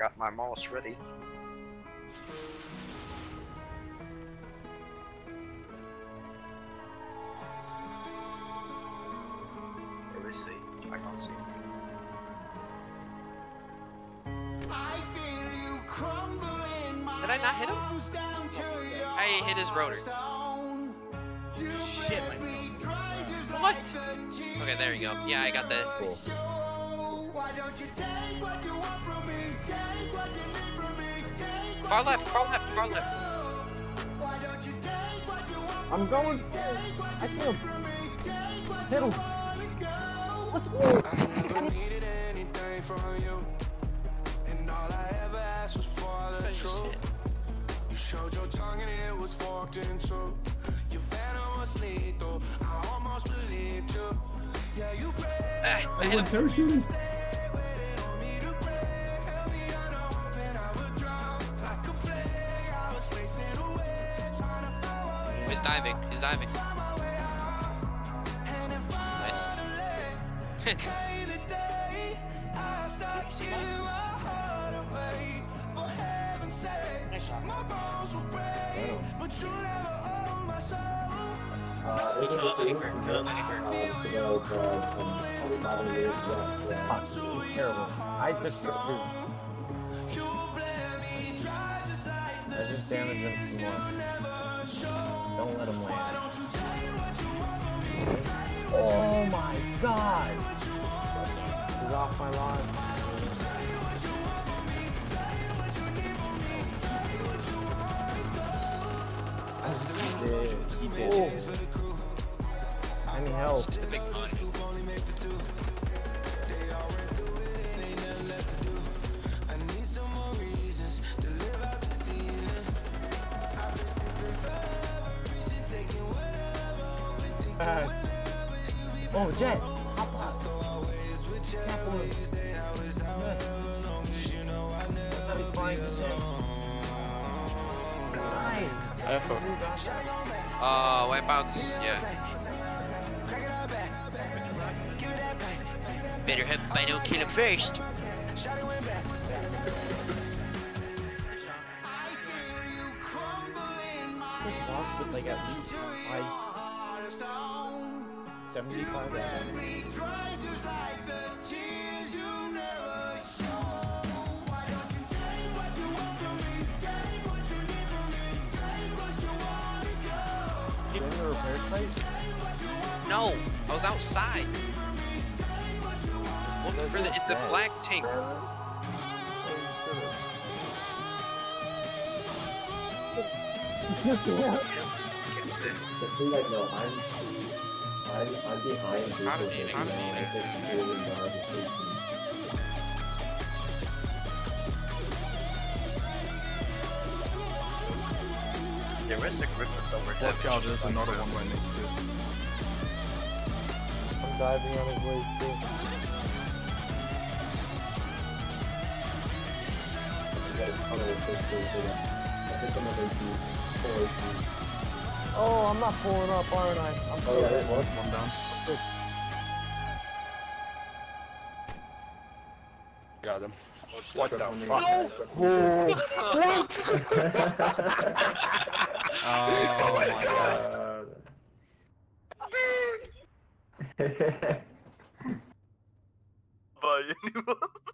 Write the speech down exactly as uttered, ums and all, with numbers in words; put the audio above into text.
got my mouse ready. Where is he? I can't see him. Did I not hit him? I hit his rotor. Shit, my What? Okay, there you go. Yeah, I got that. cool. Far left, far left, far left. I'm going. I see him. Hit him. Let's go. I never needed anything from you, and all I ever asked was for the truth. You showed your tongue and it was forked in two. Your venom was lethal. I almost believed you. Yeah, you prayed. Ah, I hit him. Parachuting. He's diving. He's diving. Nice. Uh, it's just a little He's terrible. I just got through. I just damaged him some more. Don't let him land. Oh my god! He's off my line. Oh. I need help. Just a big pun. Uh, oh, Jet! Hop on. Tap on him. Good. Let me find the Jet. Nice! Uh, wipeouts, yeah. Better have Bino kill him first. This boss with like at least like seventy-five damage. In the repair site? No, I was outside. Looking for the, it's a black tank. Can't see. The thing I know, I'm, I'm, I'm behind people How did he- that how did he- I think really are the station. There is a grip for silver Watch damage. out, there's another one right next to it. I'm diving on his way too. You got a ton of pictures of them. I think I'm gonna do four of these. Oh, I'm not pulling up, aren't I? I'm Oh yeah, there was. One down. Got him. What the fuck? Oh, Oh my god. God. By anyone?